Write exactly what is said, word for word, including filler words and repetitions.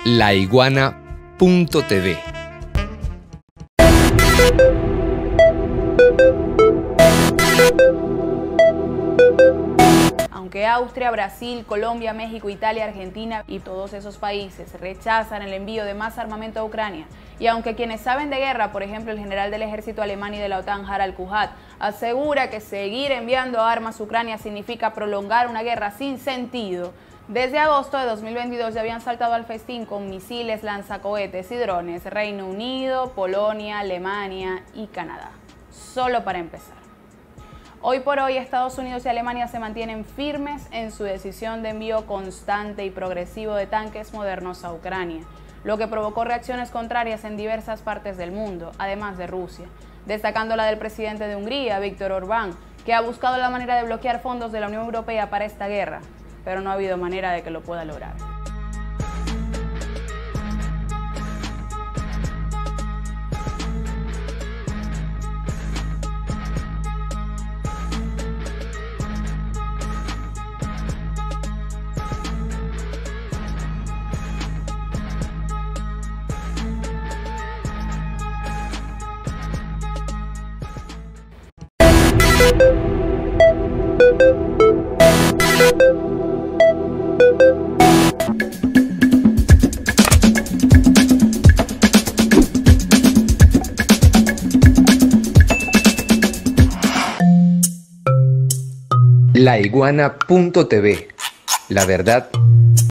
la iguana punto t v. Aunque Austria, Brasil, Colombia, México, Italia, Argentina y todos esos países rechazan el envío de más armamento a Ucrania, y aunque quienes saben de guerra, por ejemplo el general del ejército alemán y de la OTAN, Harald Kuhat, asegura que seguir enviando armas a Ucrania significa prolongar una guerra sin sentido, desde agosto de dos mil veintidós ya habían saltado al festín con misiles, lanzacohetes y drones Reino Unido, Polonia, Alemania y Canadá. Solo para empezar. Hoy por hoy, Estados Unidos y Alemania se mantienen firmes en su decisión de envío constante y progresivo de tanques modernos a Ucrania, lo que provocó reacciones contrarias en diversas partes del mundo, además de Rusia, destacando la del presidente de Hungría, Viktor Orbán, que ha buscado la manera de bloquear fondos de la Unión Europea para esta guerra, pero no ha habido manera de que lo pueda lograr. la iguana punto t v. La verdad